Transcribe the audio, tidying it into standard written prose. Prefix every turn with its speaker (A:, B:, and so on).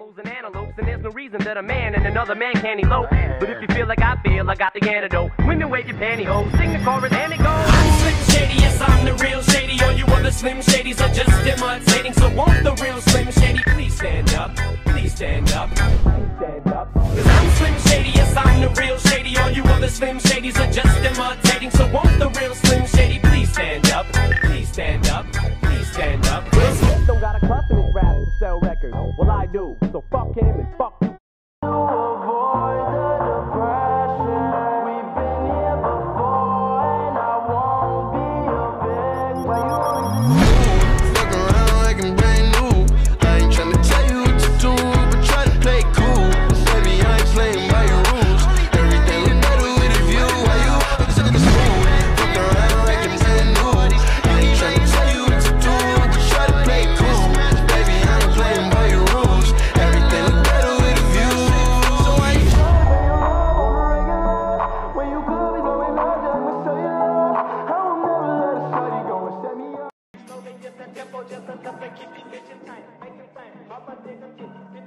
A: animals and antelopes, and there's no reason that a man and another man can't elope. But if you feel like I feel, I got the antidote. Women wave your pantyhose, sing the chorus and it goes. I'm Slim Shady, yes I'm the real Shady. All you other Slim Shadys are just imitating. So won't the real Slim Shady please stand up? Please stand up. Please stand up. Cause I'm Slim Shady, yes I'm the real Shady. All you other Slim Shadys are just imitating. So won't the real Slim Shady please stand up? Please stand up. Please stand up. Don't got a cuss in his rap to sell records. Well I do, so fuck him and fuck you. Just a tempo, just a keep it bitchin' tight. Make it fine. Papa, take a kiss.